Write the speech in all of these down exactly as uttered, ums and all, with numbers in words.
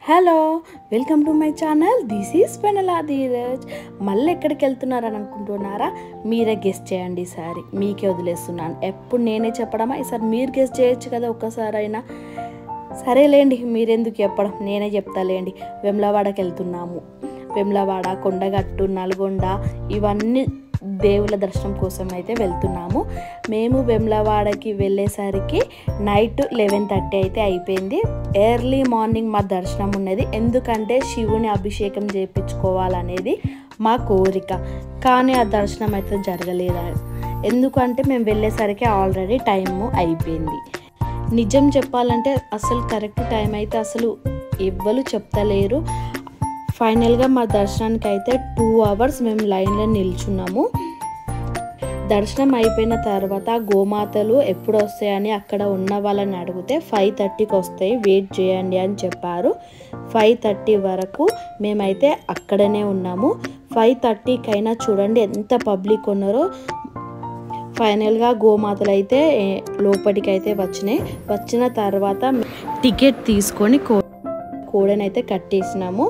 Hello welcome to my channel. This is Penala Dheeraj. మళ్ళీ ఎక్కడికి వెళ్తున్నారని అనుకుంటున్నారా? మీరే గెస్ట్ చేయండి. ఈసారి మీకే వదిలేస్తున్నాను. ఎప్పుడు నేనే చెప్పడమా? ఈసారి మీరు గెస్ట్ చేయొచ్చు కదా ఒక్కసారైనా. సరేలేండి, మీరెందుకు చెప్పడం, నేనే చెప్తాలేండి. వెమ్లవాడకి వెళ్తున్నాము. వెమ్లవాడ, కొండగట్టు, నల్గొండ ఇవన్నీ దేవుల దర్శనం కోసం అయితే వెళ్తున్నాము. మేము వెమ్లవాడకి వెళ్ళేసరికి నైట్ లెవెన్ థర్టీ అయితే అయిపోయింది. ఎర్లీ మార్నింగ్ మా దర్శనం ఉన్నది. ఎందుకంటే శివుని అభిషేకం చేయించుకోవాలనేది మా కోరిక. కానీ ఆ దర్శనం అయితే జరగలేదు. ఎందుకంటే మేము వెళ్ళేసరికి ఆల్రెడీ టైము అయిపోయింది. నిజం చెప్పాలంటే అసలు కరెక్ట్ టైం అయితే అసలు ఎవ్వరు చెప్తలేరు. ఫైనల్గా మా దర్శనానికి అయితే టూ అవర్స్ మేము లైన్లో నిల్చున్నాము. దర్శనం అయిపోయిన తర్వాత గోమాతలు ఎప్పుడు వస్తాయని అక్కడ ఉన్న వాళ్ళని అడిగితే ఫైవ్ థర్టీకి వస్తాయి, వెయిట్ చేయండి అని చెప్పారు. ఫైవ్ థర్టీ వరకు మేమైతే అక్కడనే ఉన్నాము. ఫైవ్ థర్టీకైనా చూడండి ఎంత పబ్లిక్ ఉన్నారో. ఫైనల్గా గోమాతలు అయితే లోపలికి అయితే వచ్చినాయి. వచ్చిన తర్వాత టికెట్ తీసుకొని కో కోడనైతే కట్టేసినాము.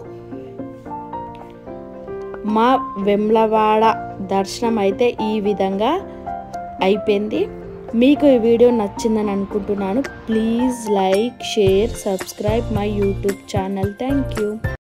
మా వెమ్లవాడ దర్శనం అయితే ఈ విధంగా అయిపోయింది. మీకు ఈ వీడియో నచ్చిందని అనుకుంటున్నాను. Please like, share, subscribe my YouTube channel. Thank you.